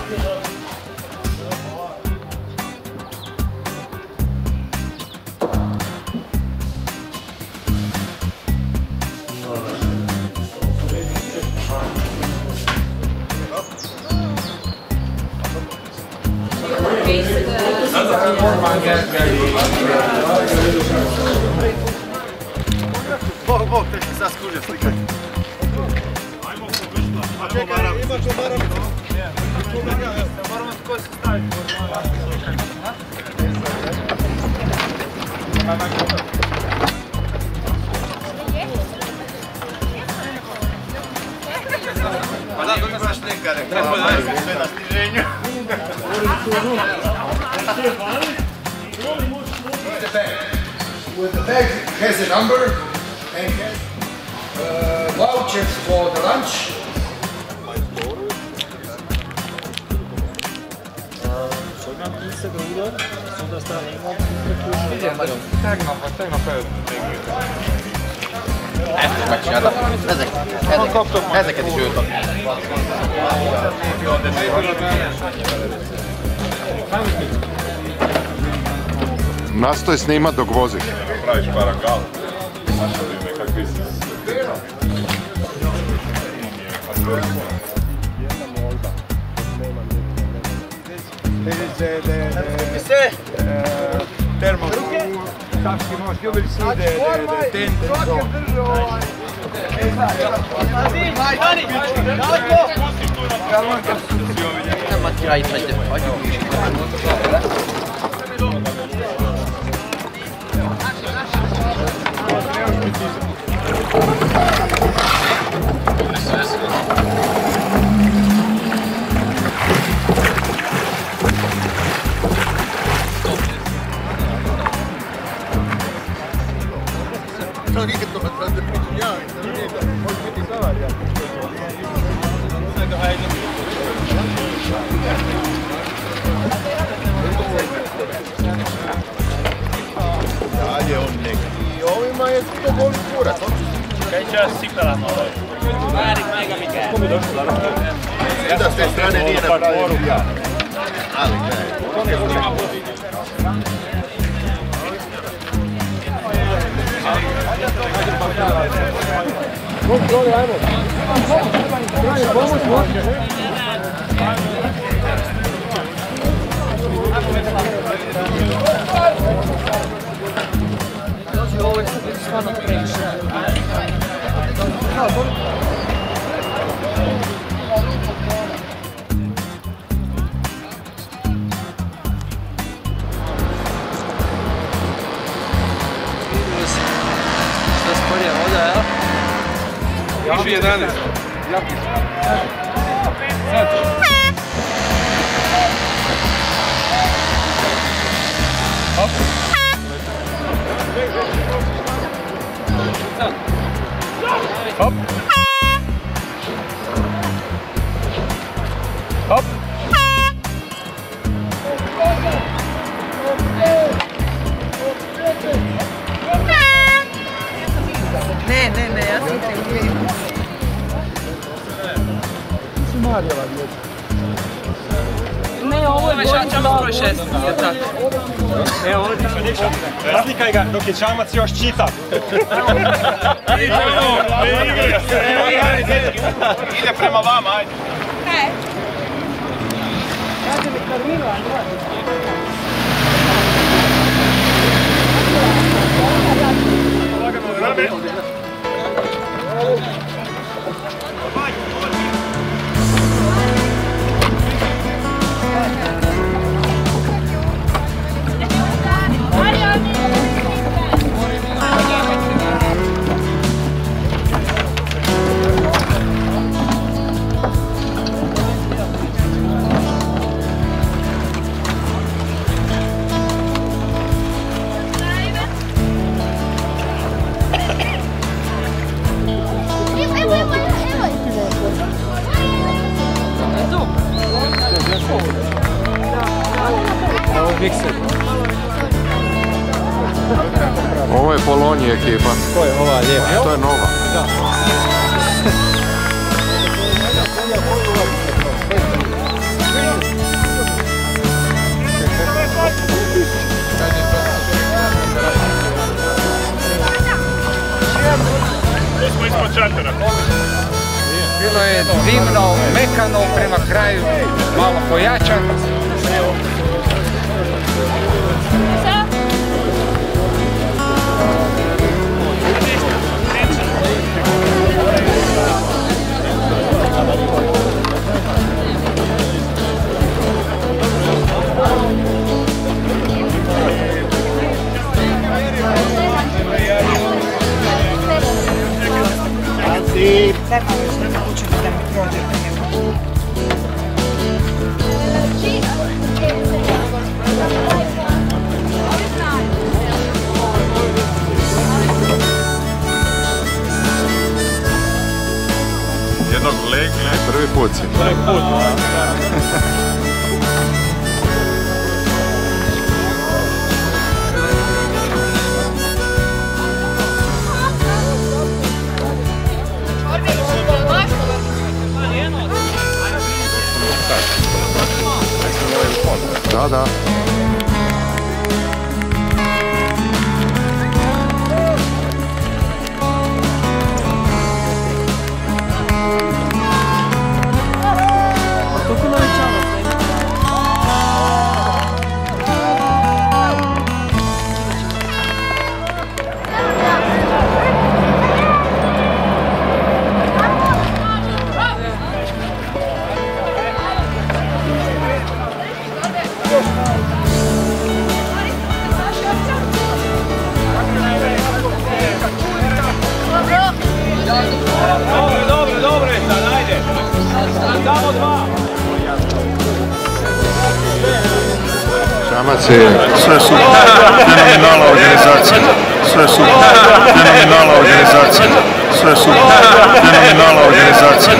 Bog, te se sad skužio slikati. Čekaj, imaš obaram. Moramo tko se staviti. Pa da, dobro znaš neka reklama, sve na stiženju. With the bag has a number and has vouchers for the lunch. Tegnap előtt. Ezt is megcsináltam. Ezeket is ültem. Nastoj snimat dok voziš. Praviš paragal. Našao bi me kakvi si. Thermos. Savski moš, you will see the tent and so on. Nema ti radit međe, ajde uviš. To nije to, to je pričinjavanje, to nije to, može biti savarija. Dalje on neki. I ovima je to boli kurac. Kaj će vas sikala malo? Mari, mega mi kaj. Ko mi došlo da napravim? Da, s te strane nije napravio ja. Ali kaj. Kontroli, ajmo. Pomoć. Ovo je stvarno previše. Što sporije voda, jel? Piši 11. Hop. Hop. Hop. Ne, ja sam kriv. Ne, ovo je bolje čamac broj 6. Ne, ovo ti se ništa. Naslikaj ga dok je čamac još čita. Ide prema vama, ajde. Ovo je Polonije ekipa. Ko je ova lijepa? To je nova. Da. Bilo je divno, mekano, prema kraju malo pojačan. Jednog legle. Prvi put si. Prvi put. Da, da. Dobro, sad, ajde. Damo dva. Šamac je... Sve su fenomenalna organizacija. Sve su fenomenalna organizacija. Sve su fenomenalna organizacija.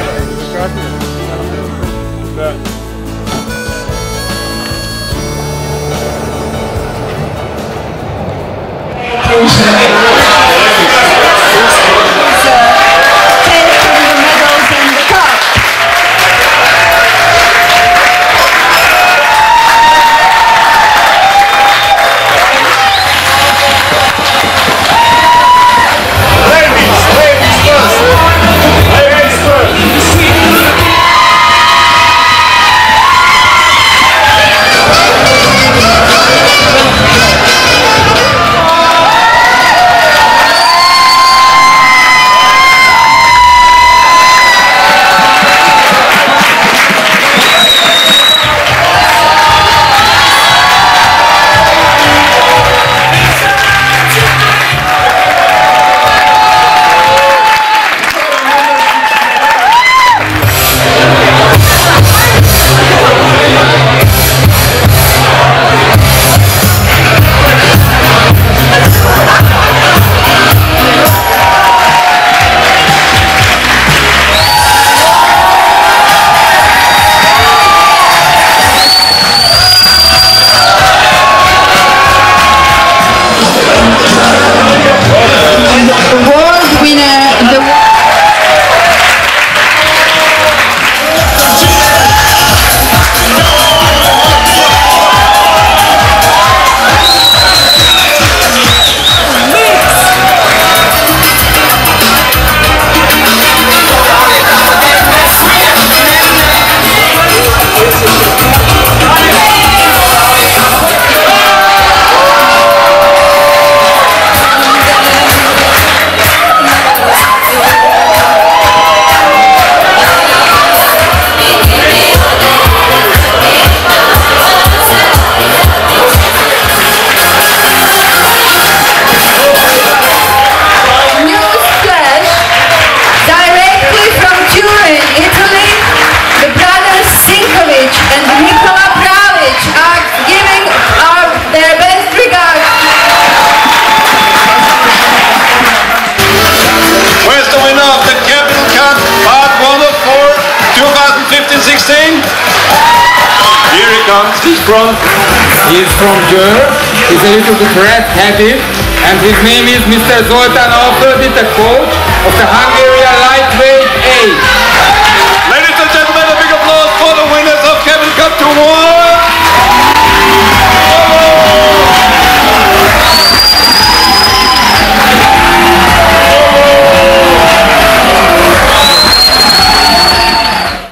He's from Europe, he's a little bit red-headed, and his name is Mr. Zoltan Alföldi, the coach of the Hungarian